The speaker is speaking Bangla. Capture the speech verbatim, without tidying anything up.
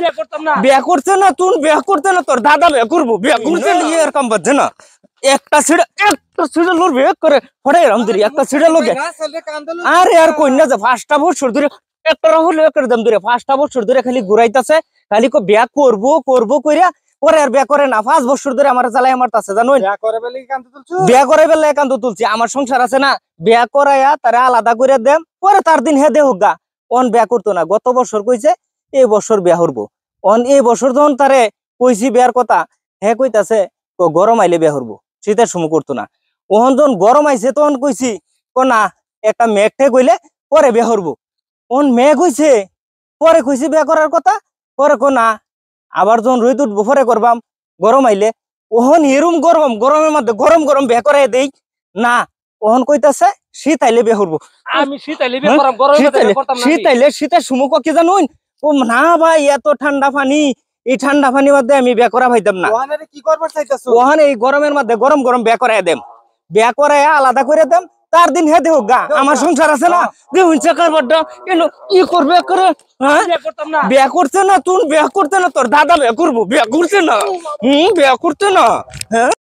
বিয়া করছে না তুই বিয়া করতে না তোর দাদা বিয়া করবো বিয়া করছে না এরকম বাজছে না একটা সিঁড়ে একটা সিঁড়ে লোর বিয়ে করে ফড়ে রামদিরি একটা সিঁড়ে লোকে আরে আর কন্যা যে পাঁচটা বছর ধরে একটা রাহুল একটা দাম ধরে পাঁচটা বছর ধরে খালি ঘুরাইতেছে খালি কো বিয়া করবো করবো কইরা পরে আর বিয়া করে না পাঁচ বছর ধরে আমার জ্বালাই আমার তাছে জানো বিয়া করে বেলে একান্ত তুলছো বিয়া করে বেলে একান্ত তুলছি আমার সংসার আছে না বিয়া করাইয়া তারা আলাদা করে দেম পরে তার দিন হে দে হোক গা অন বিয়া করতো না গত বছর কইছে এই বছর বিয়া হরবো অন এই বছর যখন তারে কইছি বিয়ার কথা হে কইতাছে গরম আইলে বিয়া হরবো শীতের সময় করতো না ওহন যখন গরম আইছে তখন কইছি ক না একটা মেঘ ঠে কইলে পরে বিয়া হরবো ওন মেঘ হইছে পরে কইছি বিয়া করার কথা পরে কো না আবার যখন রোদ উঠবো পরে করবাম গরম আইলে ওহন এরম গরম গরমের মধ্যে গরম গরম বিয়া করাই দেই না ওহন কইতাছে শীত আইলে বিয়া হরবো আমি শীত আইলে বিয়া করাম গরমের মধ্যে করতাম না শীত আইলে শীতের সময় কি জানুন ও না ভাই এত ঠান্ডা পানি এই ঠান্ডা পানি মধ্যে আমি বিয়া করা ভাইতাম না ওখানে কি করবার চাইতাছো ওখানে এই গরমের মধ্যে গরম গরম বিয়া করাই দেম বিয়া করাই আলাদা করে দেম তার দিন হে দেহ গা আমার সংসার আছে না দেখুন চাকার বড় কেন কি করবে করে হ্যাঁ বিয়া করছে না তুই বিয়া করতে না তোর দাদা বিয়া করবো বিয়া করছে না হুম বিয়া করতে না হ্যাঁ।